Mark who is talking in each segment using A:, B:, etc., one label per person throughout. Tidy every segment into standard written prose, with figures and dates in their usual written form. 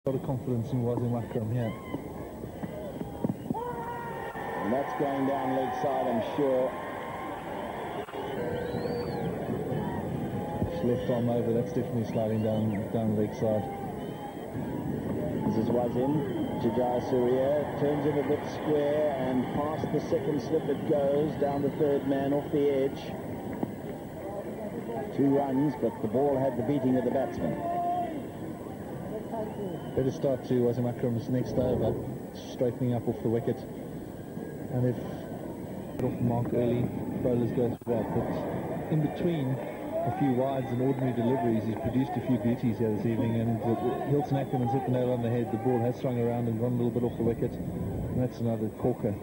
A: A lot of confidence in Wasim Akram here.
B: And that's going down leg side, I'm sure.
A: Left arm over, that's definitely sliding down leg side.
B: This is Wasim. Jayasuriya turns it a bit square and past the second slip it goes, down the third man off the edge. 2 runs, but the ball had the beating of the batsman.
A: Better start to Wasim Akram's next over, straightening up off the wicket. And if off the mark early, bowlers go through that. But in between a few wides and ordinary deliveries, he's produced a few beauties here this evening, and Hylton Ackerman's hit the nail on the head. The ball has swung around and gone a little bit off the wicket, and that's another corker.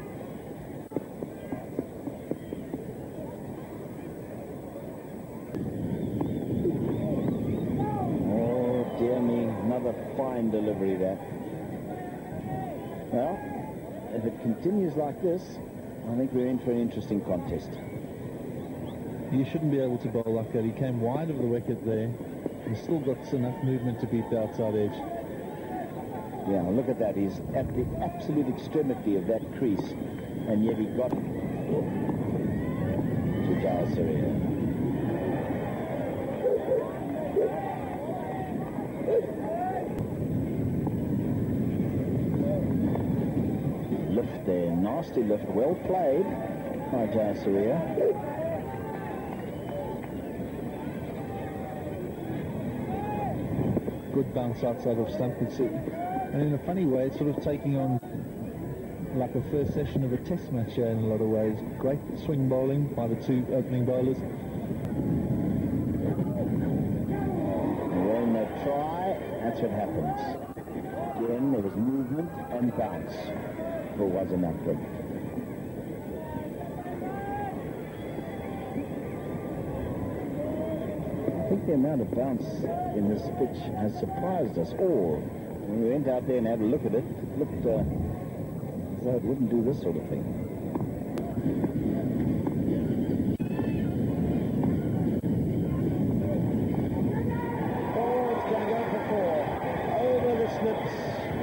B: Oh dear me, another fine delivery there. Well, if it continues like this, I think we're in for an interesting contest.
A: You shouldn't be able to bowl like that. He came wide of the wicket there. He's still got enough movement to beat the outside edge.
B: Yeah, look at that. He's at the absolute extremity of that crease, and yet he got to Jayasuriya. Lift there, nasty lift, well played by Jayasuriya.
A: Good bounce outside of stump, and in a funny way it's sort of taking on like a first session of a test match here in a lot of ways. Great swing bowling by the 2 opening bowlers.
B: When they try, that's what happens. Again, there was movement and bounce for Wasim Akram. I think the amount of bounce in this pitch has surprised us all. When we went out there and had a look at it, it looked as though it wouldn't do this sort of thing. Oh, it's going to go for 4. Over the slips.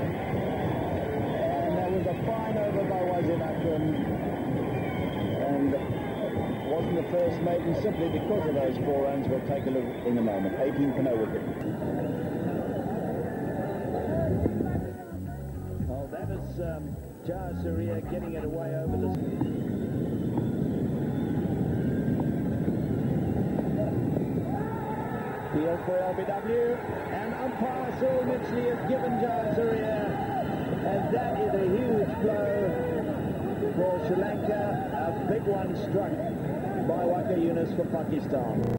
B: And that was a fine over by Wasim Akram. And wasn't the first maiden simply because of those 4 runs. We'll take a look in a moment. 18 for no wicket. Well, that is Jayasuriya getting it away over the... Field for LBW, and umpire Saul Mitchley has given Jayasuriya, and that is a huge blow for Sri Lanka. A big one struck by Waqar Younis for Pakistan.